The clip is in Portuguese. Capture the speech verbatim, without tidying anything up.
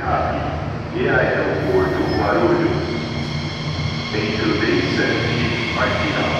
ANCAP e Aeroporto Guarulhos. Entre o D sete, marginal.